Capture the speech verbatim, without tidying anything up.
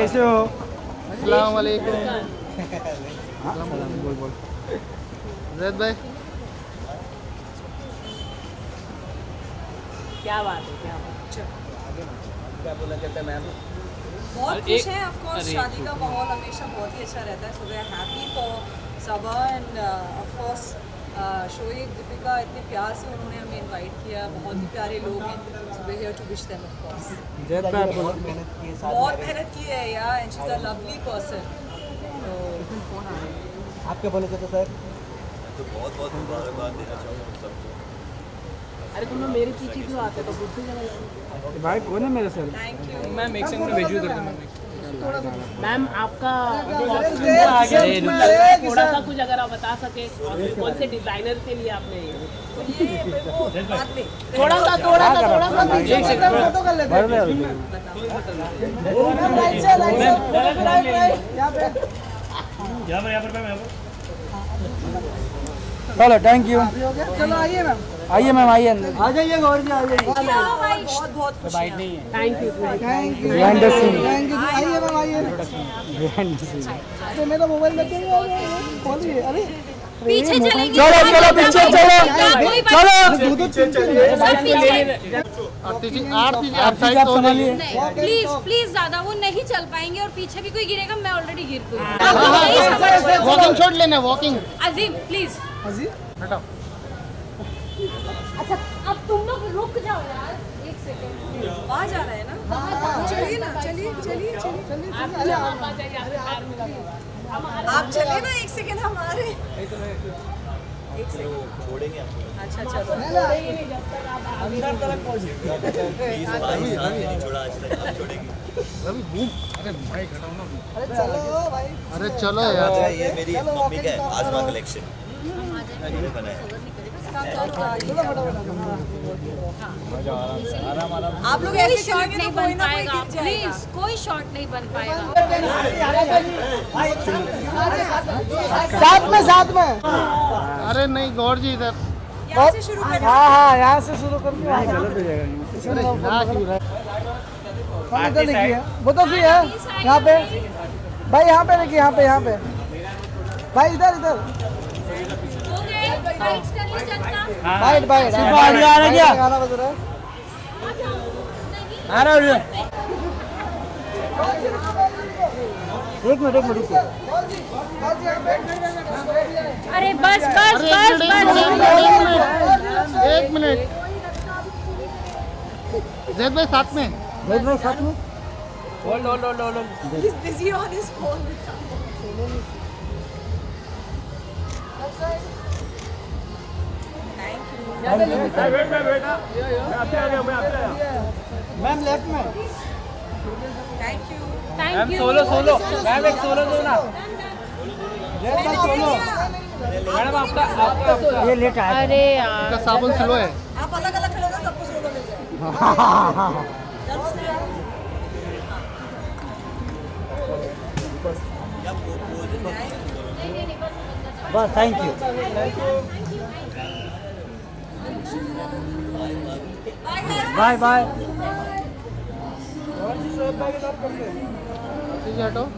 कैसे हो? अस्सलाम वालेकुम। बोल बोल जैद भाई, क्या बात है, क्या बात है। क्या बोला कहते हैं मैम? बहुत खुश हैं। ऑफ कोर्स शादी का माहौल हमेशा बहुत ही अच्छा रहता है, so we are happy for Saba and of course Shoaib, Deepika इतने प्यार से उन्होंने हमें इनवाइट किया, बहुत ही प्यारे लोग हैं, so we here to wish them of course. Zaid भाई बहुत मेहनत की है, बहुत मेहनत की है यार, and she is a lovely person. तो आप क्या बोले थे तो सर? तो बहुत बहुत मुबारकबाद देना चाहूँगा सबको। अरे तुम लोग मेरे पीछे क्यों आते तो बुद्धि जगह भाई कौन है मेरे सर? थैंक यू मैम एक सेकंड में भेजू कर दूँगा। मैम आपका थोड़ा सा कुछ अगर आप बता सके कौन से डिजाइनर के लिए आपने थोड़ा सा थोड़ा सा थोड़ा सा पीछे फोटो कर लेते हैं। चलो थैंक यू। चलो आइए मैम, आइए मैम, आइए अंदर। आ जाइए गौर जी, आ जाइए। बहुत बहुत खुशी है। Thank you thank you Behind the scene. Thank you. आइए मैम, आइए। Behind the scene. तो मेरा मोबाइल में क्या खोलिए। अरे पीछे चलेंगे। चलो चलो पीछे चलो चलो। आरती जी, आरती जी आप आप साइड तो संभालिए। प्लीज प्लीज ज्यादा वो नहीं चल पाएंगे और पीछे भी कोई गिरेगा, मैं ऑलरेडी गिर गई। वॉकिंग शॉट लेना, वॉकिंग। अजीम प्लीज। हटाओ। अच्छा अब तुम लोग रुक जाओ यार एक सेकंड। वहाँ जा रहा है ना, चलिए ना, चलिए चलिए चलिए। आप चलिए ना, एक सेकंड हमारे। एक सेकंड छोड़ेंगे आपको। अच्छा चलो। अंदर तक पहुँचे। बीस बाईस साल से नहीं छोड़ा आज तक, आप छोड़ेंगे? अरे भाई घटाओ ना। अरे चलो भाई। अरे चलो यार। अच्छा, ये मेरी मम्मी का है, आजमा कलेक्शन मैंने बनाया। आप लोग कोई ऐसे शॉट चलेंगे नहीं तो कोई बन ना कोई पाएगा, गिर जाएगा। प्लीज कोई शॉट नहीं बन पाएगा। साथ में साथ में। अरे नहीं गौर जी इधर। यहाँ से शुरू करें। हाँ हाँ यहाँ से शुरू करके गलत हो जाएगा। अरे यहाँ क्यों रहा? हम इधर देखिए, वो तो भी है यहाँ पे भाई, यहाँ पे देखिए, यहाँ पे यहाँ पे भाई, इधर इधर हो गए फाइट्स कर ली जनता। Bite bite. सिर्फ ऑडियो आ रहा है क्या? गाना बज रहा है। आ रहा है। एक मिनट एक मिनट रुको। अरे बस बस बस बस एक मिनट। जैद भाई साथ में। जैद भाई साथ में। Hold hold hold hold. He's busy on his phone. Ma'am left में। Thank you. Thank you. Solo solo ma'am, एक सोलो दो ना। जैद भाई सोलो। मैडम आपका आपका ये लेट आया। अरे यार का साबुन स्लो है। आप अलग अलग खड़े हो, सबको सोलो मिल जाएगा। बस थैंक यू। Bye bye. ठीक है हटो।